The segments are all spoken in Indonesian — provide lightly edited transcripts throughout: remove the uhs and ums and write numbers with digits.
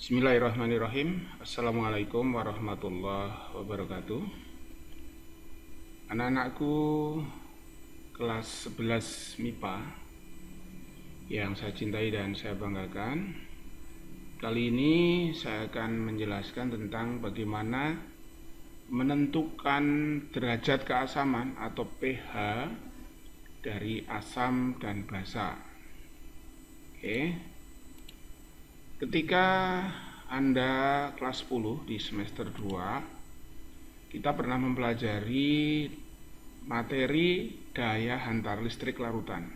Bismillahirrahmanirrahim. Assalamualaikum warahmatullahi wabarakatuh. Anak-anakku kelas 11 MIPA yang saya cintai dan saya banggakan, kali ini saya akan menjelaskan tentang bagaimana menentukan derajat keasaman atau pH dari asam dan basa. Oke. Ketika Anda kelas 10 di semester 2, kita pernah mempelajari materi daya hantar listrik larutan.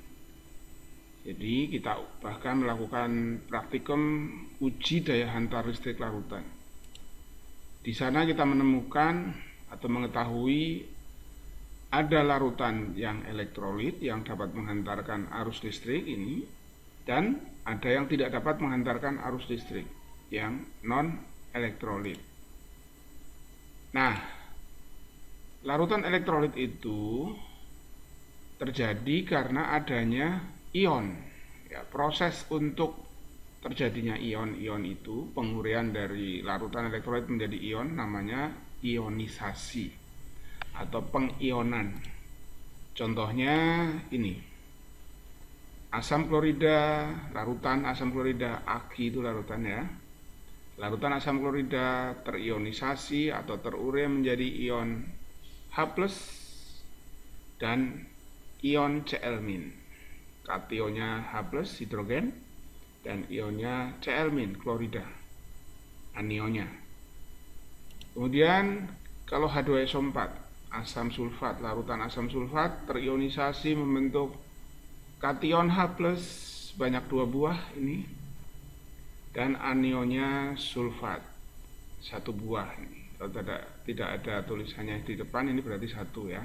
Jadi kita bahkan melakukan praktikum uji daya hantar listrik larutan. Di sana kita menemukan atau mengetahui ada larutan yang elektrolit yang dapat menghantarkan arus listrik ini, dan ada yang tidak dapat menghantarkan arus listrik yang non elektrolit. Nah, larutan elektrolit itu terjadi karena adanya ion. Ya, proses untuk terjadinya ion-ion itu, penguraian dari larutan elektrolit menjadi ion, namanya ionisasi atau pengionan. Contohnya ini. Asam klorida, larutan asam klorida, Ag itu larutan ya. Larutan asam klorida terionisasi atau terurai menjadi ion H+ dan ion Cl-. Kationnya H+ hidrogen dan ionnya Cl- klorida, anionnya. Kemudian kalau H2SO4, asam sulfat, larutan asam sulfat terionisasi membentuk kation H+ banyak 2 buah ini, dan anionnya sulfat 1 buah ini. Kalau tidak ada tulisannya di depan, ini berarti 1 ya.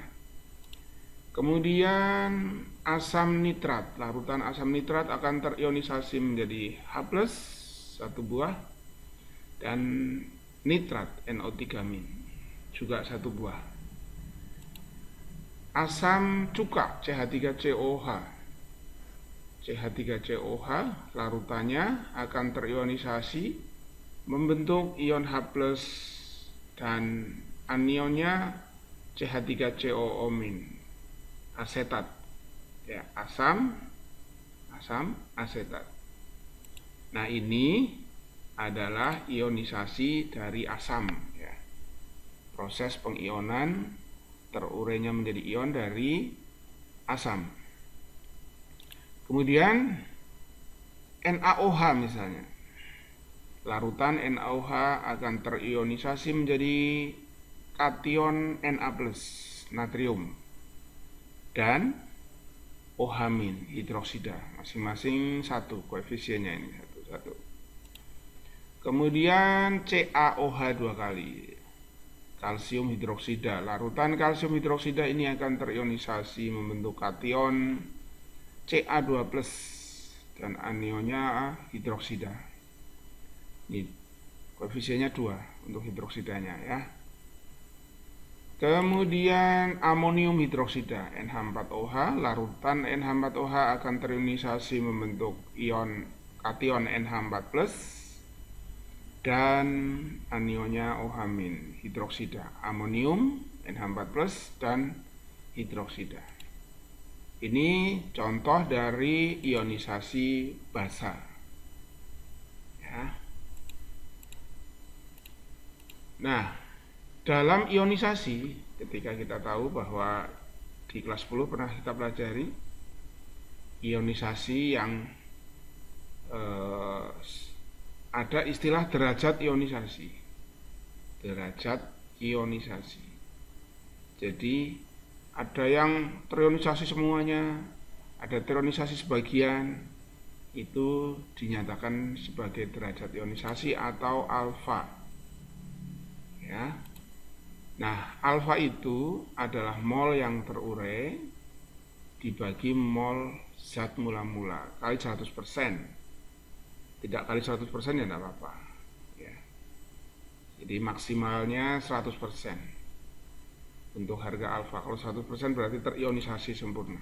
Kemudian asam nitrat, larutan asam nitrat akan terionisasi menjadi H+ 1 buah, dan nitrat NO3- juga 1 buah. Asam cuka CH3COH, CH3COH larutannya akan terionisasi membentuk ion H+ dan anionnya CH3COO-, asetat. Ya, asam asetat. Nah, ini adalah ionisasi dari asam ya. Proses pengionan terurainya menjadi ion dari asam. Kemudian NaOH misalnya, larutan NaOH akan terionisasi menjadi kation Na+, natrium, dan OH- hidroksida, masing-masing 1 koefisiennya ini 1. Kemudian CaOH 2 kali, kalsium hidroksida, larutan kalsium hidroksida ini akan terionisasi membentuk kation Ca2+ dan anionnya hidroksida. Ini koefisiennya 2 untuk hidroksidanya ya. Kemudian amonium hidroksida NH4OH, larutan NH4OH akan terionisasi membentuk ion kation NH4+ dan anionnya OH- hidroksida, amonium NH4+ dan hidroksida. Ini contoh dari ionisasi basa ya. Nah, dalam ionisasi, ketika kita tahu bahwa di kelas 10 pernah kita pelajari ionisasi yang ada istilah derajat ionisasi. Derajat ionisasi. Jadi ada yang terionisasi semuanya, ada terionisasi sebagian, itu dinyatakan sebagai derajat ionisasi atau alfa. Ya. Nah, alfa itu adalah mol yang terurai dibagi mol zat mula-mula kali 100%. Tidak kali 100% ya tidak apa-apa. Ya. Jadi maksimalnya 100%. Untuk harga alfa, kalau 100% berarti terionisasi sempurna.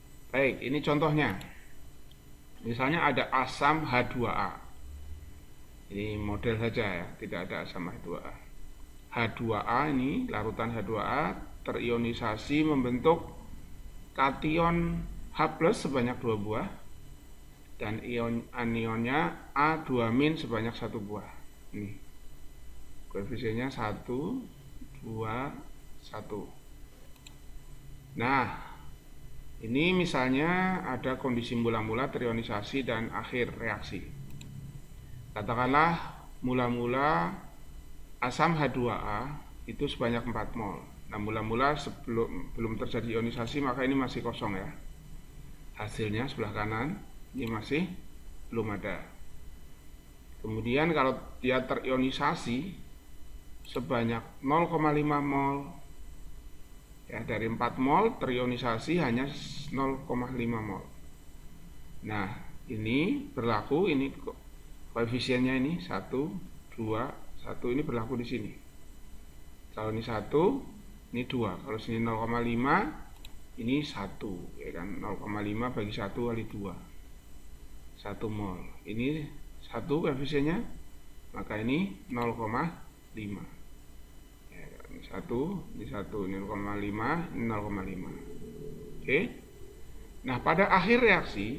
Baik, ini contohnya. Misalnya ada asam H2A. Ini model saja ya, tidak ada asam H2A. H2A ini, larutan H2A terionisasi membentuk kation H+ sebanyak 2 buah dan anionnya A2- sebanyak 1 buah. Ini koefisiennya 1, 2, 1. Nah, ini misalnya ada kondisi mula-mula terionisasi dan akhir reaksi. Katakanlah mula-mula asam H2A itu sebanyak 4 mol. Nah, mula-mula belum terjadi ionisasi, maka ini masih kosong ya. Hasilnya sebelah kanan ini masih belum ada. Kemudian kalau dia terionisasi sebanyak 0,5 mol, ya, dari 4 mol terionisasi hanya 0,5 mol. Nah, ini berlaku, ini koefisiennya ini 1, 2, 1 ini berlaku di sini. Kalau ini 1, ini 2. Kalau sini 0,5, ini 1, ya kan? 0,5 bagi 1 kali 2. 1 mol. Ini 1 koefisiennya, maka ini 0,5. Ya, ini 1, ini 1, ini 0,5, ini 0,5. Oke. Nah, pada akhir reaksi,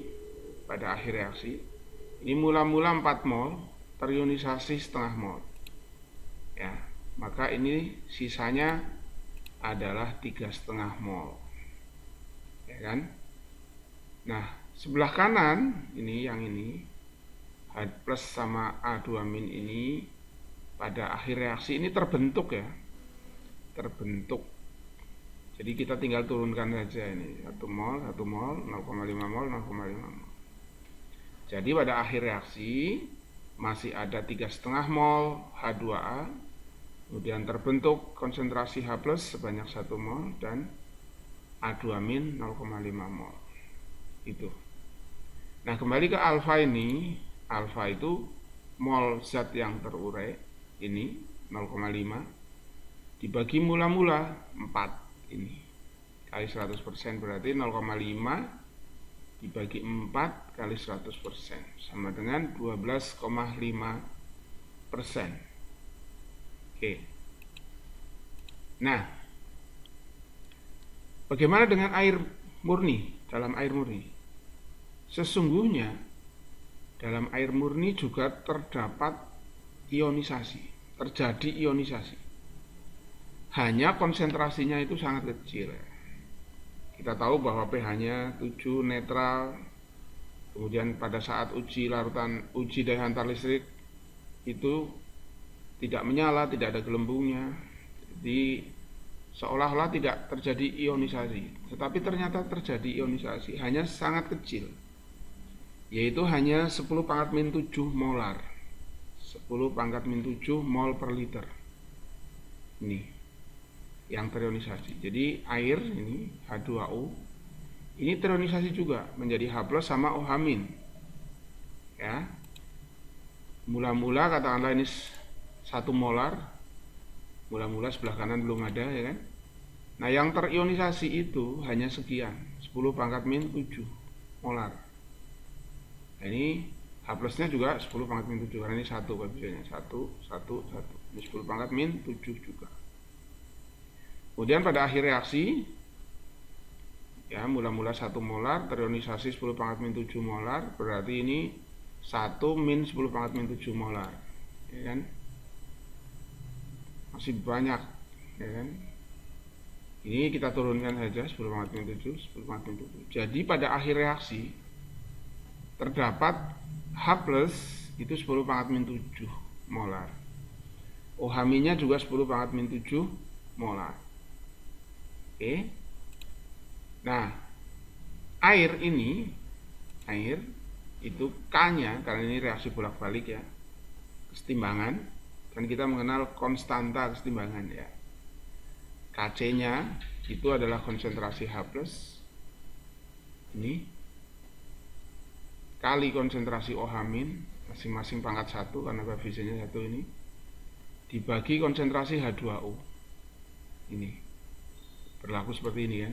ini mula-mula 4 mol terionisasi setengah mol. Ya, maka ini sisanya adalah 3,5 mol. Ya kan? Nah, sebelah kanan ini yang ini H+ sama A2- ini pada akhir reaksi ini terbentuk ya. Terbentuk. Jadi kita tinggal turunkan saja ini 1 mol, 1 mol, 0,5 mol, 0,5 mol. Jadi pada akhir reaksi masih ada 3,5 mol H2A, kemudian terbentuk konsentrasi H+ sebanyak 1 mol dan A2- 0,5 mol. Itu. Nah, kembali ke alfa ini. Alfa itu mol zat yang terurai, ini 0,5 dibagi mula-mula 4 ini kali 100%, berarti 0,5 dibagi 4 kali 100% sama dengan 12,5%. Oke. Nah, bagaimana dengan air murni? Dalam air murni, sesungguhnya dalam air murni juga terdapat ionisasi, terjadi ionisasi. Hanya konsentrasinya itu sangat kecil. Kita tahu bahwa pH-nya 7 netral. Kemudian pada saat uji daya hantar listrik itu tidak menyala, tidak ada gelembungnya. Jadi seolah-olah tidak terjadi ionisasi. Tetapi ternyata terjadi ionisasi, hanya sangat kecil. Yaitu hanya 10⁻⁷ molar. 10⁻⁷ mol per liter. Ini yang terionisasi. Jadi air ini H2O ini terionisasi juga menjadi H+ sama OH-. Ya. Mula-mula katakanlah ini 1 molar. Mula-mula sebelah kanan belum ada ya kan. Nah, yang terionisasi itu hanya sekian, 10⁻⁷ molar. Nah, ini H+-nya juga 10⁻⁷, karena ini 1 koefisiennya, 1, 1, 1. Ini 10⁻⁷ juga. Kemudian pada akhir reaksi, ya mula-mula 1 molar, terionisasi 10⁻⁷ molar, berarti ini 1 min 10⁻⁷ molar. Ya kan? Masih banyak, ya kan? Ini kita turunkan saja 10⁻⁷. Jadi pada akhir reaksi terdapat H+ itu 10⁻⁷ molar. OH-nya juga 10⁻⁷ molar. Oke. Nah, air itu K-nya, karena ini reaksi bolak-balik ya, kesetimbangan, dan kita mengenal konstanta kesetimbangan ya. Kc-nya itu adalah konsentrasi H+, ini kali konsentrasi OH-, masing-masing pangkat 1 karena koefisiennya 1 ini, dibagi konsentrasi H2O. Ini berlaku seperti ini kan.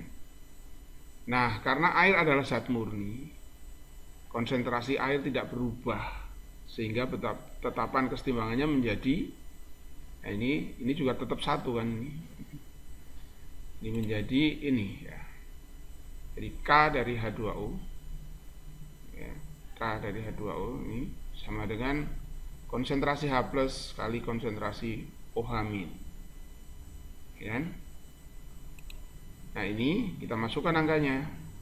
Nah, karena air adalah zat murni, konsentrasi air tidak berubah sehingga tetapan kesetimbangannya menjadi, nah ini juga tetap 1 kan, ini menjadi ini ya. Jadi K dari H2O ya, K dari H2O ini sama dengan konsentrasi H plus kali konsentrasi OH min ya kan? Nah ini kita masukkan angkanya.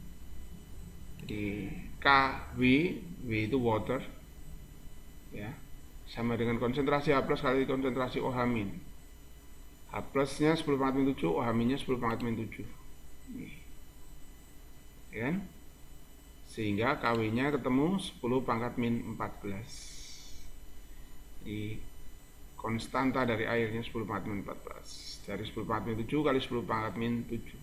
Jadi KW, W itu water ya, sama dengan konsentrasi H plus kali konsentrasi OH min. H plusnya 10 pangkat min 7, OH minnya 10 pangkat min 7 nih. Ya kan? Sehingga KW-nya ketemu 10 pangkat min 14. Jadi konstanta dari airnya 10 pangkat min 14. Dari 10 pangkat min 7 kali 10 pangkat min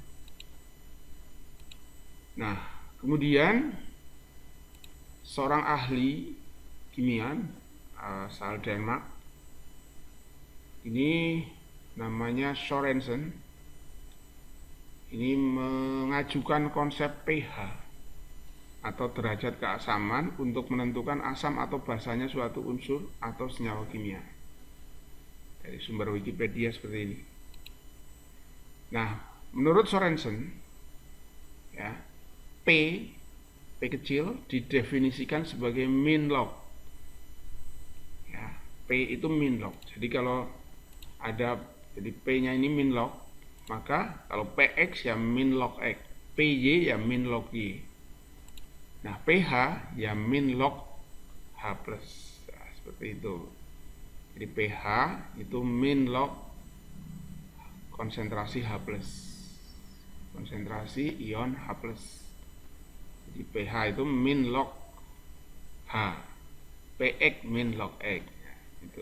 7. Nah, kemudian seorang ahli kimia asal Denmark, ini namanya Sorensen, ini mengajukan konsep pH atau derajat keasaman untuk menentukan asam atau basanya suatu unsur atau senyawa kimia. Dari sumber Wikipedia seperti ini. Nah, menurut Sorensen ya, P kecil didefinisikan sebagai min log ya, P itu min log. Jadi kalau ada, jadi P-nya ini min log, maka kalau PX ya min log X, PY ya min log Y. Nah, pH ya min log H plus. Nah, seperti itu. Jadi pH itu min log konsentrasi H plus, konsentrasi ion H plus. Jadi pH itu min log H, PX min log X ya, itu.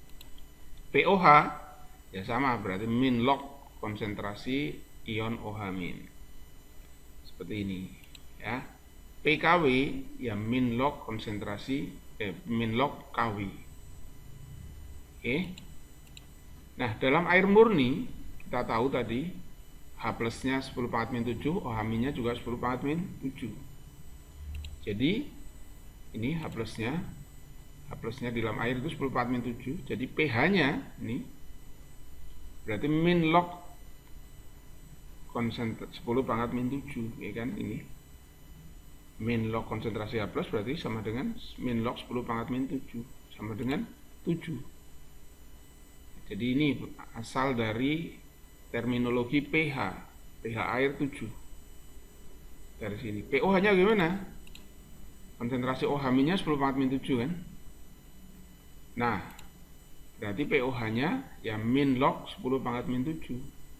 POH ya sama, berarti min log konsentrasi ion OH min. Seperti ini ya. PKW ya min log konsentrasi min log KW. Oke. Nah, dalam air murni kita tahu tadi H plusnya 10 pangkat min 7, OH minnya juga 10 pangkat min 7. Jadi ini H plusnya di dalam air itu 10 pangkat min 7. Jadi pH-nya ini berarti min log konsentrasi 10 pangkat min 7 ya kan, ini min log konsentrasi H plus berarti sama dengan min log 10 pangkat min 7 sama dengan 7. Jadi ini asal dari terminologi pH air 7 dari sini. POH nya gimana? Konsentrasi OH minnya 10 pangkat min 7 kan. Nah, berarti POH nya ya min log 10 pangkat min 7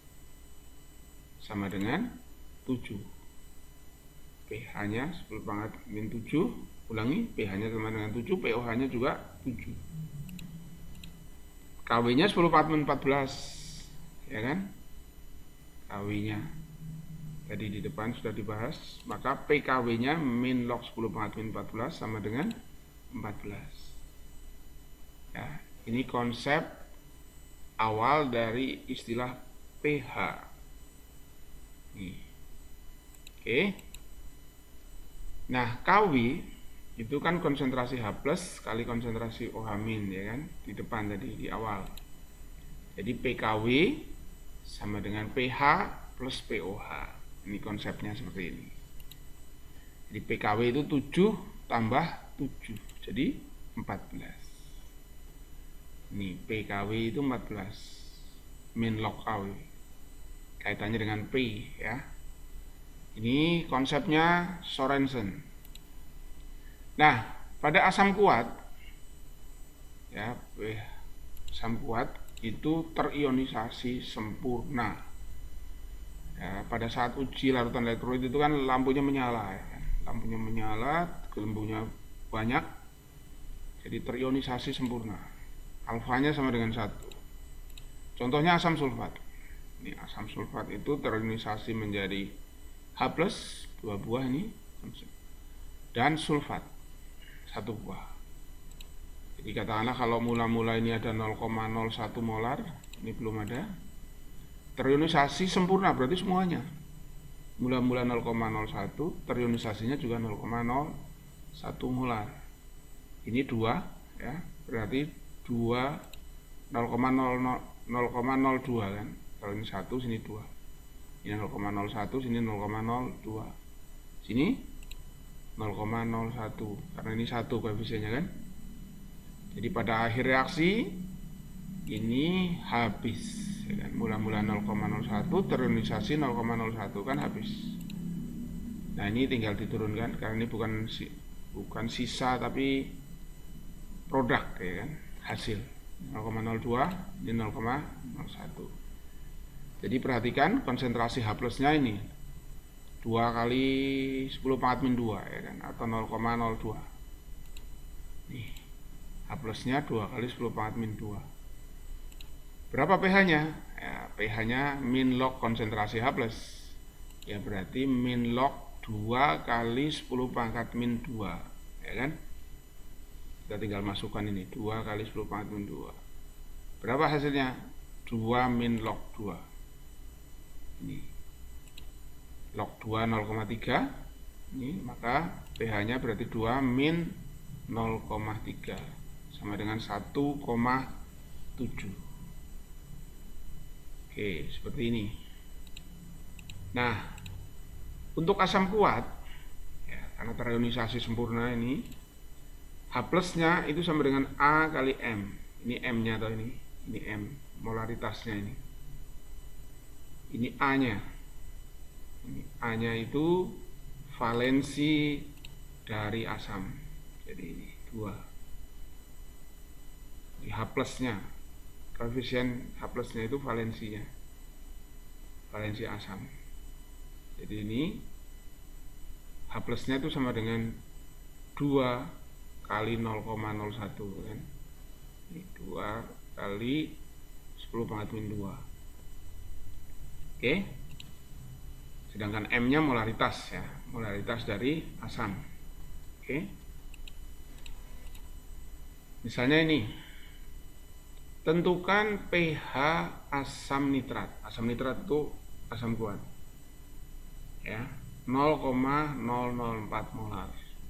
sama dengan 7. pH nya 10 pangkat min 7, ulangi, pH nya sama dengan 7, POH nya juga 7. KW nya 10 pangkat min 14 ya kan, KW nya tadi di depan sudah dibahas, maka PKW nya min log 10 pangkat min 14 sama dengan 14 ya. Ini konsep awal dari istilah pH nih. Oke. Nah, KW itu kan konsentrasi H plus kali konsentrasi OH min ya kan, di depan tadi di awal. Jadi PKW sama dengan pH plus POH. Ini konsepnya seperti ini. Jadi PKW itu 7 tambah 7, jadi 14. Ini PKW itu 14 min log KW. Kaitannya dengan P ya. Ini konsepnya Sorensen. Nah, pada asam kuat ya, asam kuat itu terionisasi sempurna. Ya, pada saat uji larutan elektrolit itu kan lampunya menyala ya. Lampunya menyala, gelembungnya banyak. Jadi terionisasi sempurna. Alfanya sama dengan 1. Contohnya asam sulfat. Ini asam sulfat itu terionisasi menjadi H plus 2 buah ini, dan sulfat 1 buah. Jadi katakanlah kalau mula-mula ini ada 0,01 molar, ini belum ada, terionisasi sempurna berarti semuanya. Mula-mula 0,01, terionisasinya juga 0,01 molar. Ini 2 ya, berarti 0,02 kan. Kalau ini 1, sini 2. Ini 0,01, sini 0,02. Sini 0,01 karena ini 1 koefisiennya kan. Jadi pada akhir reaksi ini habis ya kan? Mula-mula 0,01 terionisasi 0,01 kan habis. Nah, ini tinggal diturunkan karena ini bukan sisa tapi produk ya kan, hasil 0,02 ini 0,01. Jadi perhatikan konsentrasi H plusnya ini 2 kali 10 pangkat min 2 ya kan, atau 0,02. Nih, H plusnya 2 kali 10 pangkat min 2. Berapa pH-nya? Ya, pH-nya min log konsentrasi H plus. Ya berarti min log 2 kali 10 pangkat min 2 ya kan. Kita tinggal masukkan ini 2 kali 10 pangkat min 2. Berapa hasilnya? 2 min log 2. Ini log 2 0,3. Ini maka pH-nya berarti 2 min 0,3 sama dengan 1,7. Oke, seperti ini. Nah, untuk asam kuat ya, karena terionisasi sempurna ini, H plusnya itu sama dengan A kali M. Ini M-nya atau ini M, molaritasnya ini. Ini A-nya. Ini A-nya itu valensi dari asam. Jadi ini 2. Ini H plusnya. Koefisien H plusnya itu valensinya. Valensi asam. Jadi ini H plusnya itu sama dengan 2 kali 0,01 kan. Ini 2 kali 10 pangkat min 2. Oke. Sedangkan M-nya molaritas ya, molaritas dari asam. Oke. Misalnya ini, tentukan pH asam nitrat. Asam nitrat itu asam kuat. Ya, 0,004 molar.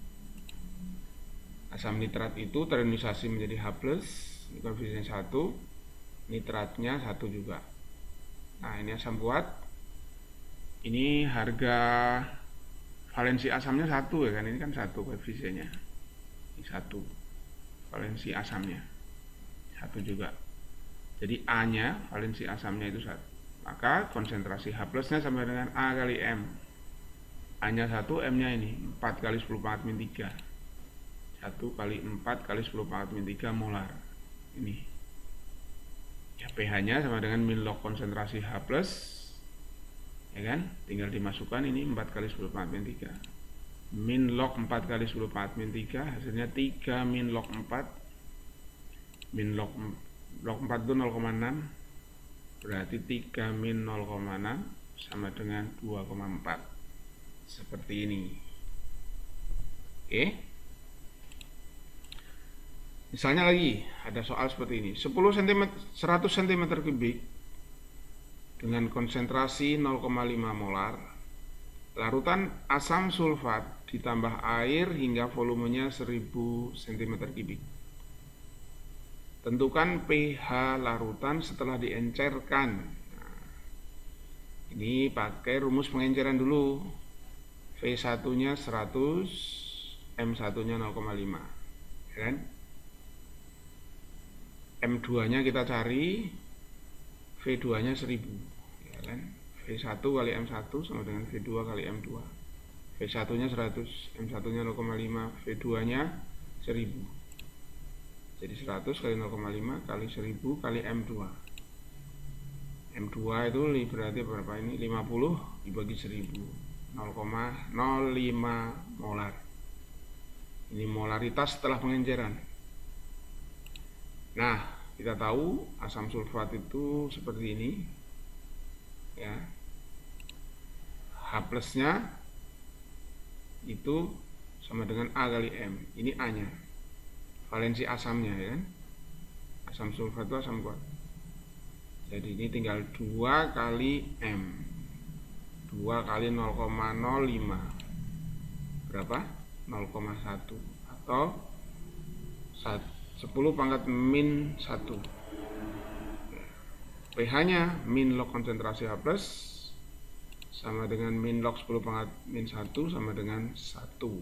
Asam nitrat itu terionisasi menjadi H+, koefisien 1, nitratnya 1 juga. Nah, ini asam kuat. Ini harga valensi asamnya 1 ya kan, ini kan 1 koefisiennya. Ini 1 valensi asamnya. 1 juga. Jadi A-nya, valensi asamnya itu 1. Maka konsentrasi H plusnya sama dengan A kali M. A-nya 1, M-nya ini 4 kali 10 pangkat min 3. 1 kali 4 kali 10 pangkat min 3 molar. Ini. Ya, pH-nya sama dengan min log konsentrasi H plus. Ya kan? Tinggal dimasukkan ini 4 kali 10 pangkat min 3. Min log 4 kali 10 pangkat min 3 hasilnya 3 min log 4. Min log 4 itu 0,6. Berarti 3 min 0,6 sama dengan 2,4. Seperti ini. Oke. Misalnya lagi ada soal seperti ini. 100 cm kubik dengan konsentrasi 0,5 molar. Larutan asam sulfat ditambah air hingga volumenya 1000 cm kubik. Tentukan pH larutan setelah diencerkan. Nah, ini pakai rumus pengenceran dulu. V1-nya 100, M1-nya 0,5. Ya kan? M2-nya kita cari, V2-nya 1000. Ya kan? V1 kali M1 sama dengan V2 kali M2. V1-nya 100, M1-nya 0,5, V2-nya 1000. Jadi 100 kali 0,5 kali 1000 kali M2. M2 itu berarti berapa ini? 50 dibagi 1000. 0,05 molar. Ini molaritas setelah pengenceran. Nah, kita tahu asam sulfat itu seperti ini. Ya. H plusnya itu sama dengan A kali M. Ini A-nya. Valensi asamnya ya kan. Asam sulfat itu asam kuat. Jadi ini tinggal 2 kali M. 2 kali 0,05. Berapa? 0,1 atau 10 pangkat min 1. pH-nya min log konsentrasi H+ sama dengan min log 10 pangkat min 1 sama dengan 1.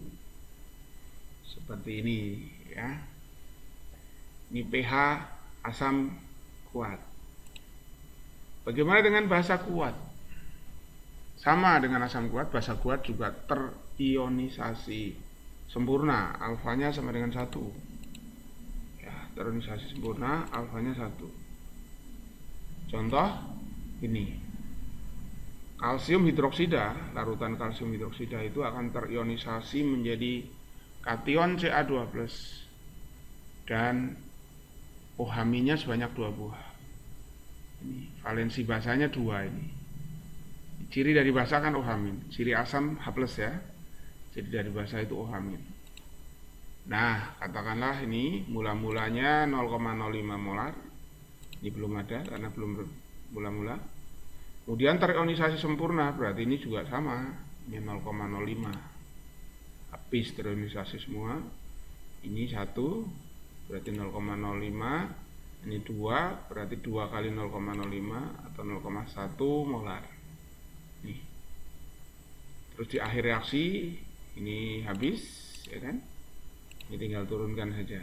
Seperti ini ya. Ini pH asam kuat. Bagaimana dengan basa kuat? Sama dengan asam kuat, basa kuat juga terionisasi sempurna, alfanya sama dengan 1. Ya, terionisasi sempurna, alfanya 1. Contoh ini. Kalsium hidroksida, larutan kalsium hidroksida itu akan terionisasi menjadi kation Ca2+ dan OH- sebanyak 2 buah. Ini valensi basanya 2 ini. Ciri dari basa kan OH-, ciri asam H+ ya. Ciri dari basa itu OH-. Nah, katakanlah ini mula-mulanya 0,05 molar. Ini belum ada karena belum mula-mula. Kemudian terionisasi sempurna, berarti ini juga sama, ini 0,05. Habis terionisasi semua. Ini 1, berarti 0,05. Ini 2, berarti 2 kali 0,05 atau 0,1 molar. Nih. Terus di akhir reaksi ini habis, ya kan? Ini tinggal turunkan saja.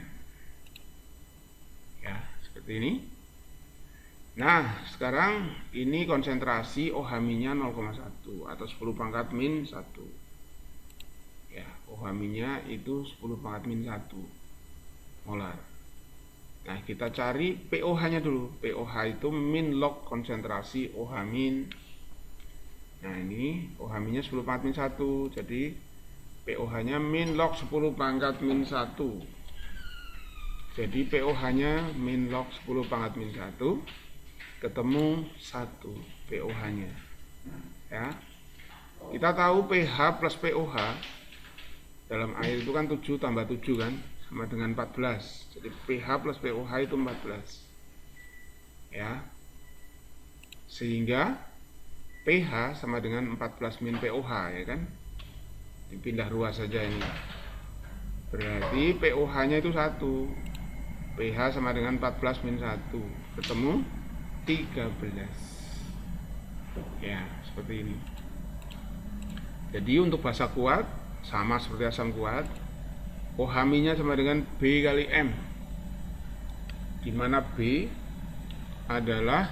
Ya, seperti ini. Nah, sekarang ini konsentrasi OH-nya 0,1 atau 10 pangkat min 1. Ya, OH-nya itu 10 pangkat min 1 molar. Nah, kita cari pOH-nya dulu. pOH itu min log konsentrasi OH-. Nah, ini OH-nya 10 pangkat min 1. Jadi pOH-nya min log 10 pangkat min 1. Jadi pOH-nya min log 10 pangkat min 1. Ketemu 1 pOH-nya. Ya. Kita tahu pH plus pOH dalam air itu kan 7 tambah 7 kan, sama dengan 14. Jadi pH plus pOH itu 14. Ya. Sehingga pH sama dengan 14 min pOH, ya kan? Dipindah ruas saja ini. Berarti pOH-nya itu 1. pH sama dengan 14 min 1. Ketemu 13. Ya, seperti ini. Jadi untuk basa kuat sama seperti asam kuat, OH-nya sama dengan B kali M, di mana B adalah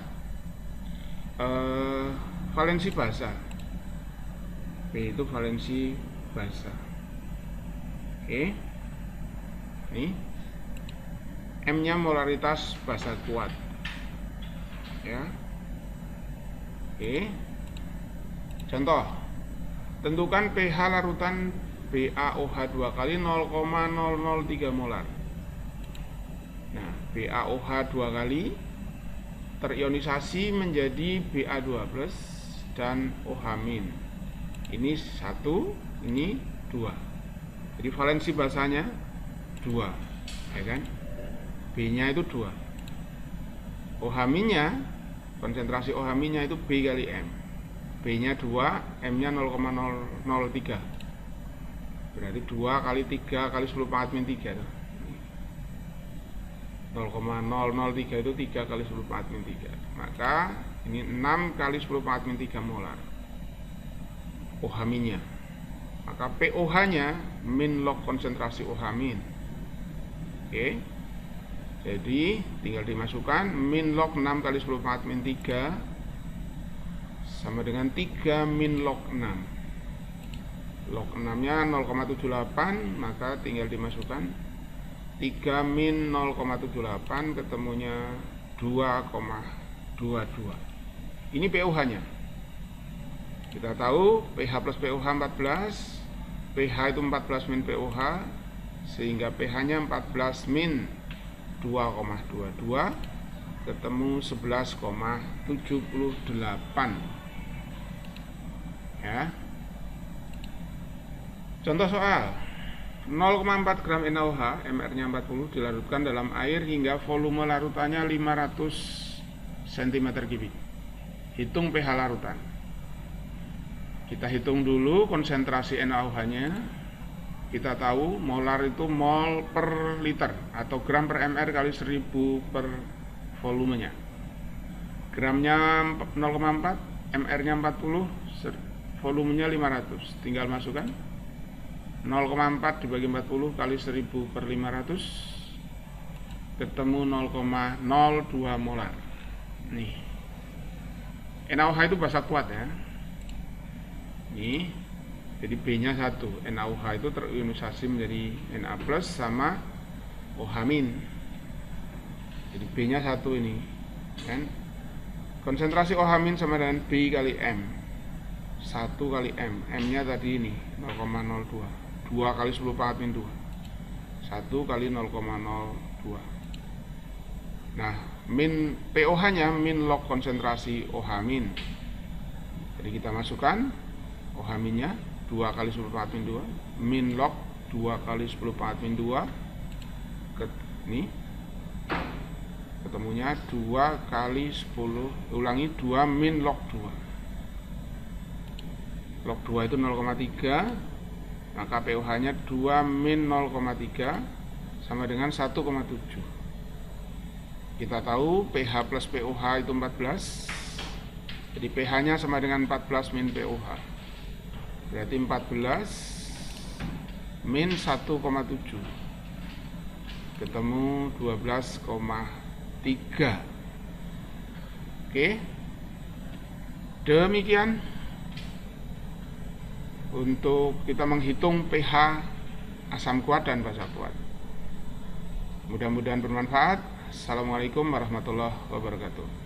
valensi basa. B itu valensi basa. Oke. Ini M-nya molaritas basa kuat. Ya. Oke. Contoh, tentukan pH larutan BaOH 2 kali 0,003 molar. Nah, BaOH 2 kali terionisasi menjadi Ba2+ dan OH-. Ini 1, ini 2. Jadi valensi basanya 2, ya kan? B-nya itu 2. OH-nya, konsentrasi OH-nya itu B kali M. B-nya 2, M-nya 0,003. Berarti 2 kali 3 kali 10 pangkat min 3. 0,003 itu 3 kali 10 pangkat min 3. Maka ini 6 kali 10 pangkat min 3 molar OH-nya. Maka pOH-nya min log konsentrasi OH-. Oke. Jadi tinggal dimasukkan min log 6 kali 10 pangkat min 3 sama dengan 3 min log 6. Log 6-nya 0,78, maka tinggal dimasukkan 3 min 0,78, ketemunya 2,22. Ini pOH-nya. Kita tahu pH plus pOH 14, pH itu 14 min pOH, sehingga pH-nya 14 min 2,22, ketemu 11,78. Ya. Contoh soal, 0,4 gram NaOH, MR-nya 40, dilarutkan dalam air hingga volume larutannya 500 cm3. Hitung pH larutan. Kita hitung dulu konsentrasi NaOH-nya. Kita tahu molar itu mol per liter atau gram per mr kali 1000 per volumenya. Gramnya 0,4, mr-nya 40, volumenya 500. Tinggal masukkan 0,4 dibagi 40 kali 1000 per 500, ketemu 0,02 molar. Nih, NaOH itu basa kuat ya. Nih, jadi B-nya 1. NaOH itu terionisasi menjadi Na plus sama OH-. Jadi B-nya 1 ini kan. Konsentrasi OH- sama dengan B kali M. 1 kali M. M-nya tadi ini 0,02. 2 kali 10 pangkat min 2. 1 kali 0,02. Nah, min POH-nya min log konsentrasi OH-. Jadi kita masukkan OH-nya 2 kali 10 pangkat min 2 min log 2 kali 10 pangkat min 2 ini ketemunya 2 kali 10, ulangi 2 min log 2. Log 2 itu 0,3, maka POH nya 2 min 0,3 sama dengan 1,7. Kita tahu pH plus POH itu 14, jadi pH nya sama dengan 14 min POH, berarti 14 min 1,7, ketemu 12,3. Oke, demikian untuk kita menghitung pH asam kuat dan basa kuat. Mudah-mudahan bermanfaat. Assalamualaikum warahmatullahi wabarakatuh.